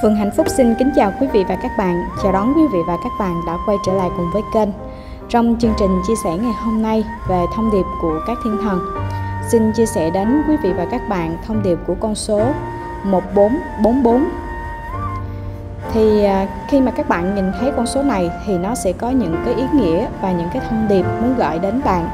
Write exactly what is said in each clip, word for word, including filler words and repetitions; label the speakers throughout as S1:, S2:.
S1: Phường Hạnh Phúc xin kính chào quý vị và các bạn, chào đón quý vị và các bạn đã quay trở lại cùng với kênh. Trong chương trình chia sẻ ngày hôm nay về thông điệp của các thiên thần, xin chia sẻ đến quý vị và các bạn thông điệp của con số một bốn bốn bốn. Thì khi mà các bạn nhìn thấy con số này thì nó sẽ có những cái ý nghĩa và những cái thông điệp muốn gửi đến bạn.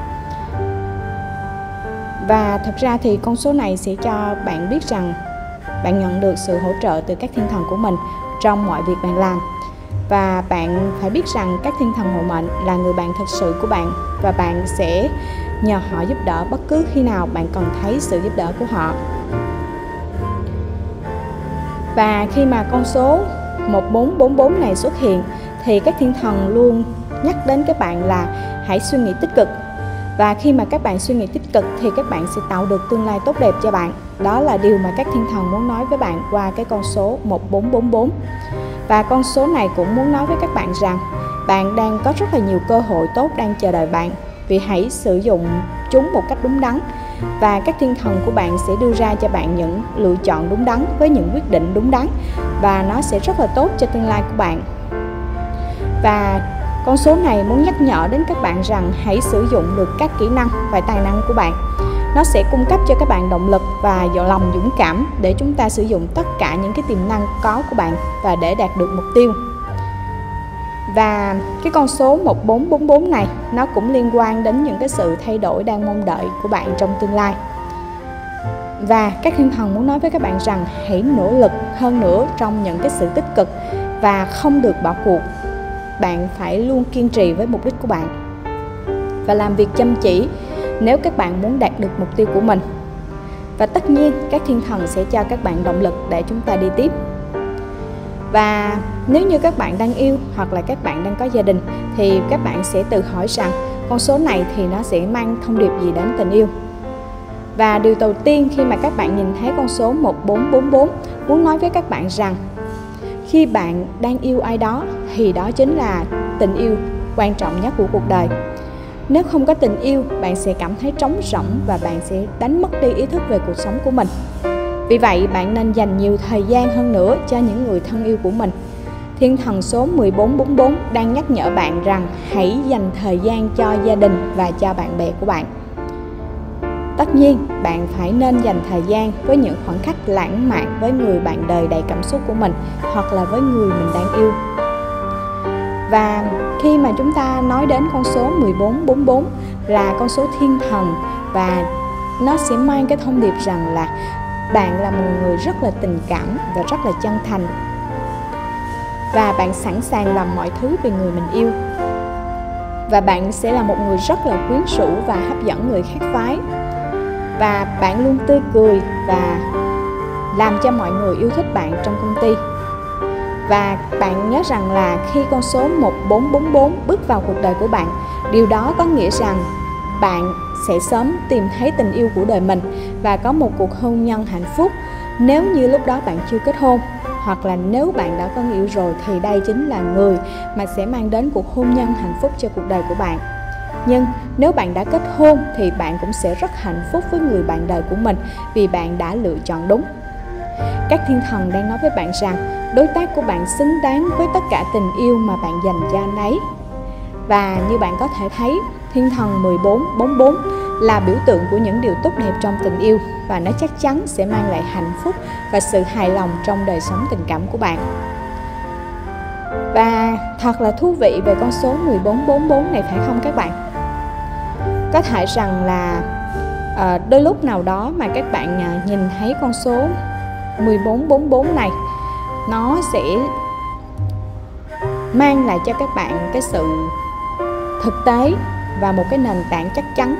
S1: Và thật ra thì con số này sẽ cho bạn biết rằng bạn nhận được sự hỗ trợ từ các thiên thần của mình trong mọi việc bạn làm. Và bạn phải biết rằng các thiên thần hộ mệnh là người bạn thật sự của bạn, và bạn sẽ nhờ họ giúp đỡ bất cứ khi nào bạn cần thấy sự giúp đỡ của họ. Và khi mà con số một bốn bốn bốn này xuất hiện thì các thiên thần luôn nhắc đến các bạn là hãy suy nghĩ tích cực. Và khi mà các bạn suy nghĩ tích cực thì các bạn sẽ tạo được tương lai tốt đẹp cho bạn. Đó là điều mà các thiên thần muốn nói với bạn qua cái con số một bốn bốn bốn. Và con số này cũng muốn nói với các bạn rằng bạn đang có rất là nhiều cơ hội tốt đang chờ đợi bạn, vì hãy sử dụng chúng một cách đúng đắn. Và các thiên thần của bạn sẽ đưa ra cho bạn những lựa chọn đúng đắn với những quyết định đúng đắn, và nó sẽ rất là tốt cho tương lai của bạn. Và con số này muốn nhắc nhở đến các bạn rằng hãy sử dụng được các kỹ năng và tài năng của bạn. Nó sẽ cung cấp cho các bạn động lực và lòng dũng cảm để chúng ta sử dụng tất cả những cái tiềm năng có của bạn và để đạt được mục tiêu. Và cái con số một bốn bốn bốn này nó cũng liên quan đến những cái sự thay đổi đang mong đợi của bạn trong tương lai. Và các thiên thần muốn nói với các bạn rằng hãy nỗ lực hơn nữa trong những cái sự tích cực và không được bỏ cuộc. Bạn phải luôn kiên trì với mục đích của bạn và làm việc chăm chỉ nếu các bạn muốn đạt được mục tiêu của mình. Và tất nhiên các thiên thần sẽ cho các bạn động lực để chúng ta đi tiếp. Và nếu như các bạn đang yêu hoặc là các bạn đang có gia đình thì các bạn sẽ tự hỏi rằng con số này thì nó sẽ mang thông điệp gì đến tình yêu. Và điều đầu tiên khi mà các bạn nhìn thấy con số một bốn bốn bốn muốn nói với các bạn rằng khi bạn đang yêu ai đó thì đó chính là tình yêu quan trọng nhất của cuộc đời. Nếu không có tình yêu, bạn sẽ cảm thấy trống rỗng và bạn sẽ đánh mất đi ý thức về cuộc sống của mình. Vì vậy, bạn nên dành nhiều thời gian hơn nữa cho những người thân yêu của mình. Thiên thần số một bốn bốn bốn đang nhắc nhở bạn rằng hãy dành thời gian cho gia đình và cho bạn bè của bạn. Tất nhiên, bạn phải nên dành thời gian với những khoảnh khắc lãng mạn với người bạn đời đầy cảm xúc của mình hoặc là với người mình đang yêu. Và khi mà chúng ta nói đến con số một bốn bốn bốn là con số thiên thần, và nó sẽ mang cái thông điệp rằng là bạn là một người rất là tình cảm và rất là chân thành, và bạn sẵn sàng làm mọi thứ vì người mình yêu. Và bạn sẽ là một người rất là quyến rũ và hấp dẫn người khác phái. Và bạn luôn tươi cười và làm cho mọi người yêu thích bạn trong công ty. Và bạn nhớ rằng là khi con số một bốn bốn bốn bước vào cuộc đời của bạn, điều đó có nghĩa rằng bạn sẽ sớm tìm thấy tình yêu của đời mình và có một cuộc hôn nhân hạnh phúc. Nếu như lúc đó bạn chưa kết hôn, hoặc là nếu bạn đã có người yêu rồi, thì đây chính là người mà sẽ mang đến cuộc hôn nhân hạnh phúc cho cuộc đời của bạn. Nhưng nếu bạn đã kết hôn thì bạn cũng sẽ rất hạnh phúc với người bạn đời của mình, vì bạn đã lựa chọn đúng. Các thiên thần đang nói với bạn rằng đối tác của bạn xứng đáng với tất cả tình yêu mà bạn dành cho anh ấy. Và như bạn có thể thấy, thiên thần một bốn bốn bốn là biểu tượng của những điều tốt đẹp trong tình yêu, và nó chắc chắn sẽ mang lại hạnh phúc và sự hài lòng trong đời sống tình cảm của bạn. Và thật là thú vị về con số một bốn bốn bốn này, phải không các bạn? Có thể rằng là à, đôi lúc nào đó mà các bạn à, nhìn thấy con số một bốn bốn bốn này, nó sẽ mang lại cho các bạn cái sự thực tế và một cái nền tảng chắc chắn.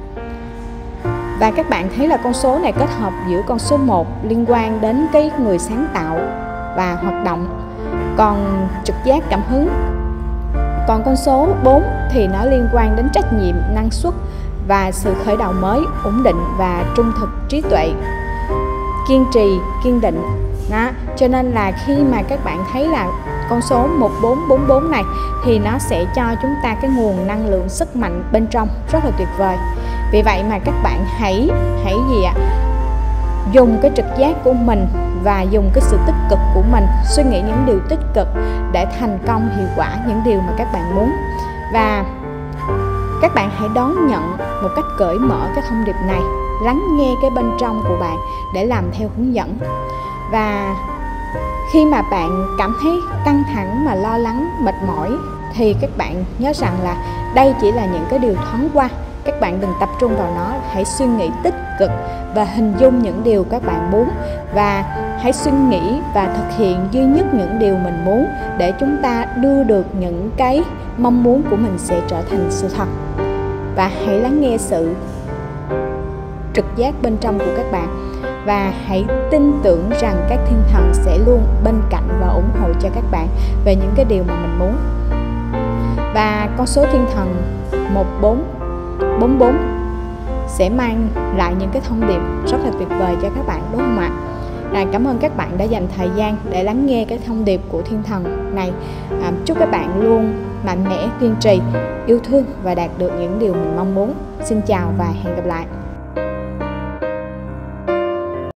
S1: Và các bạn thấy là con số này kết hợp giữa con số một liên quan đến cái người sáng tạo và hoạt động, còn trực giác cảm hứng. Còn con số bốn thì nó liên quan đến trách nhiệm, năng suất và sự khởi đầu mới, ổn định và trung thực, trí tuệ, kiên trì, kiên định. Đó. Cho nên là khi mà các bạn thấy là con số một bốn bốn bốn này thì nó sẽ cho chúng ta cái nguồn năng lượng sức mạnh bên trong rất là tuyệt vời. Vì vậy mà các bạn hãy hãy gì ạ? Dùng cái trực giác của mình và dùng cái sự tích cực của mình, suy nghĩ những điều tích cực để thành công hiệu quả những điều mà các bạn muốn. Và các bạn hãy đón nhận một cách cởi mở cái thông điệp này, lắng nghe cái bên trong của bạn để làm theo hướng dẫn. Và khi mà bạn cảm thấy căng thẳng mà lo lắng, mệt mỏi thì các bạn nhớ rằng là đây chỉ là những cái điều thoáng qua. Các bạn đừng tập trung vào nó, hãy suy nghĩ tích cực và hình dung những điều các bạn muốn, và hãy suy nghĩ và thực hiện duy nhất những điều mình muốn để chúng ta đưa được những cái mong muốn của mình sẽ trở thành sự thật. Và hãy lắng nghe sự trực giác bên trong của các bạn, và hãy tin tưởng rằng các thiên thần sẽ luôn bên cạnh và ủng hộ cho các bạn về những cái điều mà mình muốn. Và con số thiên thần một bốn bốn bốn sẽ mang lại những cái thông điệp rất là tuyệt vời cho các bạn, đúng không ạ? Rồi, cảm ơn các bạn đã dành thời gian để lắng nghe cái thông điệp của thiên thần này. À, chúc các bạn luôn mạnh mẽ, kiên trì, yêu thương và đạt được những điều mình mong muốn. Xin chào và hẹn gặp lại.